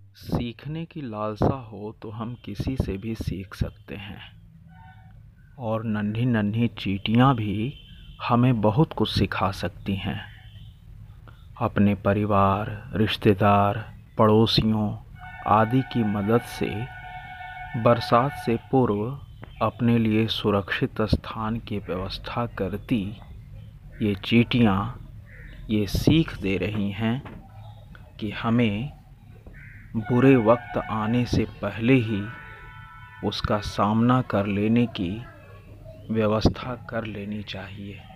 सीखने की लालसा हो तो हम किसी से भी सीख सकते हैं और नन्ही नन्ही चींटियाँ भी हमें बहुत कुछ सिखा सकती हैं। अपने परिवार, रिश्तेदार, पड़ोसियों आदि की मदद से बरसात से पूर्व अपने लिए सुरक्षित स्थान की व्यवस्था करती ये चींटियाँ ये सीख दे रही हैं कि हमें बुरे वक्त आने से पहले ही उसका सामना कर लेने की व्यवस्था कर लेनी चाहिए।